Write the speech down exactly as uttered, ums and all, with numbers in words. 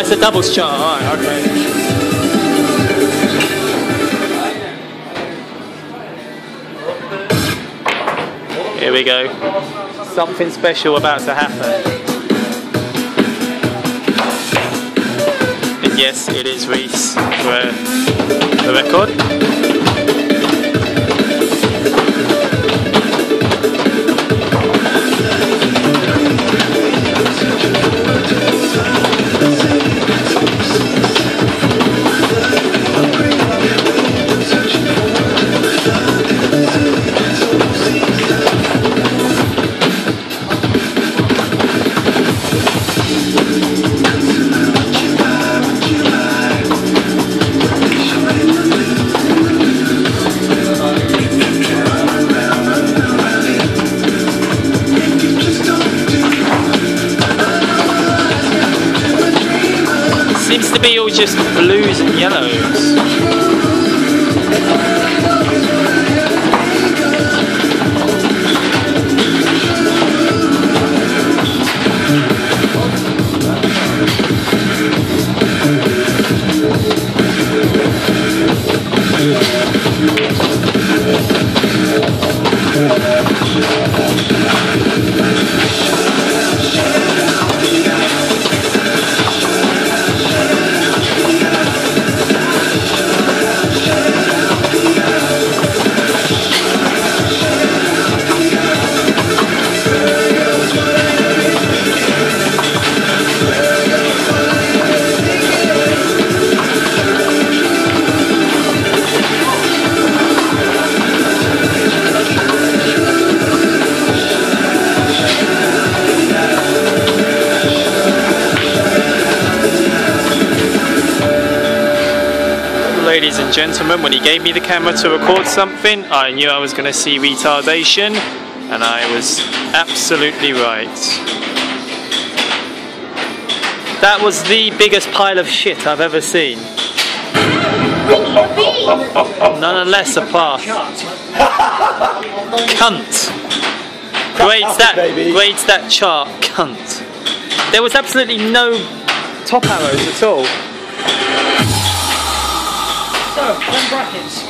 it's a doubles chart, alright, okay. Here we go. Something special about to happen. And yes, it is Reese for the record. Seems to be all just blues and yellows. Ladies and gentlemen, when he gave me the camera to record something, I knew I was going to see retardation, and I was absolutely right. That was the biggest pile of shit I've ever seen. Nonetheless, a pass. Cunt. Grades that, grades that chart, cunt. There was absolutely no top arrows at all. So, ten brackets.